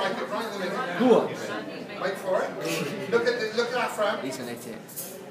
strike it right in the middle. Go on. Wait for it. Look at that front. He's an idiot.